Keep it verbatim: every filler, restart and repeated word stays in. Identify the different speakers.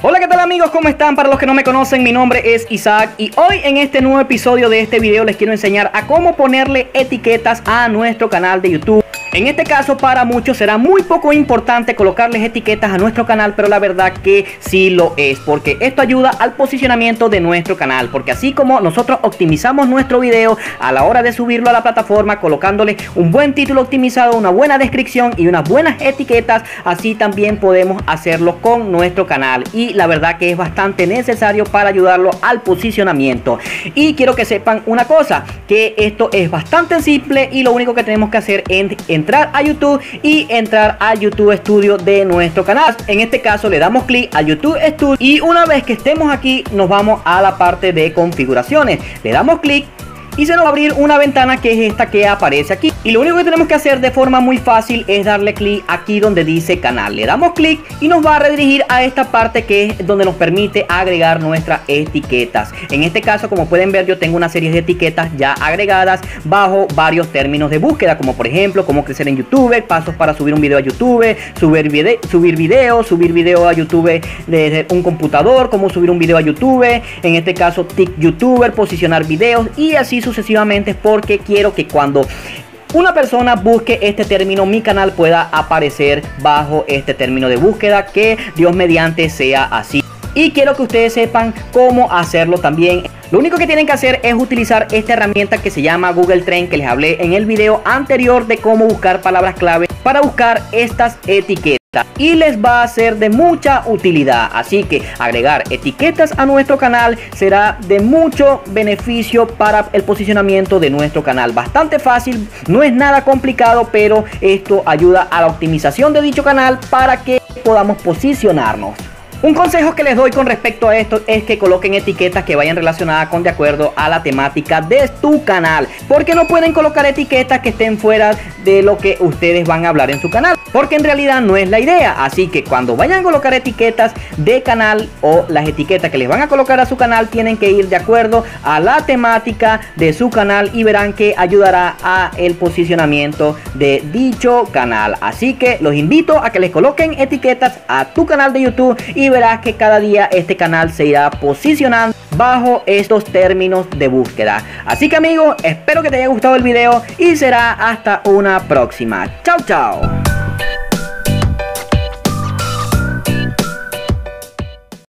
Speaker 1: Hola, ¿qué tal amigos? ¿Cómo están? Para los que no me conocen, mi nombre es Isaac y hoy en este nuevo episodio de este video les quiero enseñar a cómo ponerle etiquetas a nuestro canal de YouTube. En este caso, para muchos será muy poco importante colocarles etiquetas a nuestro canal, pero la verdad que sí lo es, porque esto ayuda al posicionamiento de nuestro canal, porque así como nosotros optimizamos nuestro video a la hora de subirlo a la plataforma, colocándole un buen título optimizado, una buena descripción y unas buenas etiquetas, así también podemos hacerlo con nuestro canal, y la verdad que es bastante necesario para ayudarlo al posicionamiento. Y quiero que sepan una cosa, que esto es bastante simple y lo único que tenemos que hacer es entrar a YouTube y entrar al YouTube Studio de nuestro canal. En este caso le damos clic a YouTube Studio y una vez que estemos aquí nos vamos a la parte de configuraciones. Le damos clic y se nos va a abrir una ventana que es esta que aparece aquí, y lo único que tenemos que hacer de forma muy fácil es darle clic aquí donde dice canal. Le damos clic y nos va a redirigir a esta parte que es donde nos permite agregar nuestras etiquetas. En este caso, como pueden ver, yo tengo una serie de etiquetas ya agregadas bajo varios términos de búsqueda, como por ejemplo cómo crecer en YouTube, pasos para subir un video a YouTube, subir video, subir video, subir video a YouTube desde un computador, cómo subir un video a YouTube, en este caso Tic YouTuber, posicionar videos y así sucesivamente, porque quiero que cuando una persona busque este término, mi canal pueda aparecer bajo este término de búsqueda, que Dios mediante sea así. Y quiero que ustedes sepan cómo hacerlo también. Lo único que tienen que hacer es utilizar esta herramienta que se llama Google Trend, que les hablé en el video anterior de cómo buscar palabras clave para buscar estas etiquetas, y les va a ser de mucha utilidad. Así que agregar etiquetas a nuestro canal será de mucho beneficio para el posicionamiento de nuestro canal. Bastante fácil, no es nada complicado, pero esto ayuda a la optimización de dicho canal para que podamos posicionarnos. Un consejo que les doy con respecto a esto es que coloquen etiquetas que vayan relacionadas con de acuerdo a la temática de tu canal, porque no pueden colocar etiquetas que estén fuera de lo que ustedes van a hablar en su canal, porque en realidad no es la idea. Así que cuando vayan a colocar etiquetas de canal, o las etiquetas que les van a colocar a su canal, tienen que ir de acuerdo a la temática de su canal y verán que ayudará a el posicionamiento de dicho canal. Así que los invito a que les coloquen etiquetas a tu canal de YouTube y verás que cada día este canal se irá posicionando bajo estos términos de búsqueda. Así que amigos, espero que te haya gustado el video y será hasta una próxima. Chao, chao.